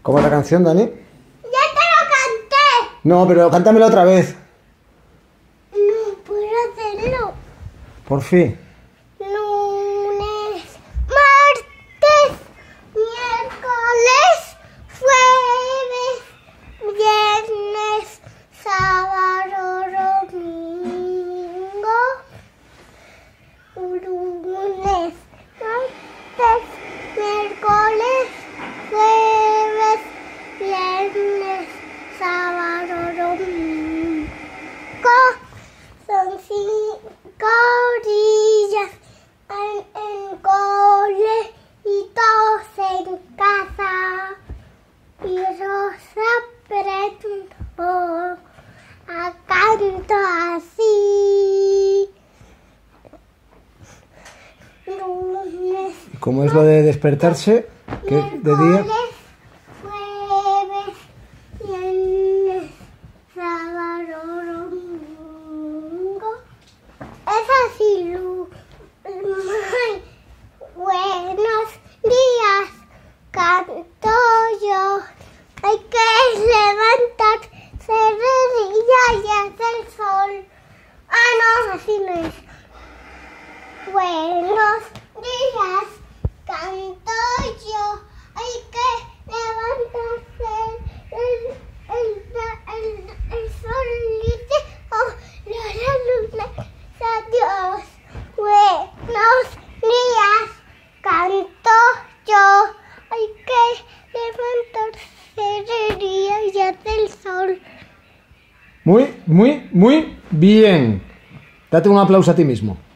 ¿Cómo es la canción, Dani? ¡Ya te lo canté! No, pero cántamela otra vez. No puedo hacerlo. Por fin. Lunes, martes, miércoles, jueves, viernes, sábado, domingo. Lunes, martes, miércoles, jueves, viernes, sábado, domingo. Son 5 días en cole y 2 en casa. Y Rosa aprendo a cantar así. Lunes, ¿Cómo es lo de despertarse? ¿Qué de día? miércoles, jueves, viernes, sábado, domingo. Es así, buenos días, canto yo. Hay que levantarse de día y hace el sol. Ah, no, así no es. Buenos días, canto yo. Hay que levantarse el sol dice, oh, la luna, adiós. Buenos días, canto yo. Hay que levantarse de día y hace el sol. Muy bien. Date un aplauso a ti mismo.